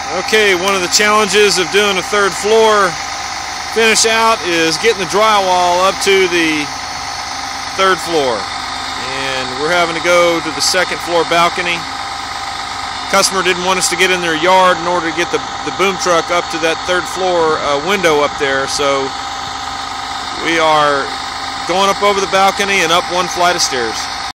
Okay, one of the challenges of doing a third floor finish out is getting the drywall up to the third floor. And we're having to go to the second floor balcony. Customer didn't want us to get in their yard in order to get the boom truck up to that third floor window up there, so we are going up over the balcony and up one flight of stairs.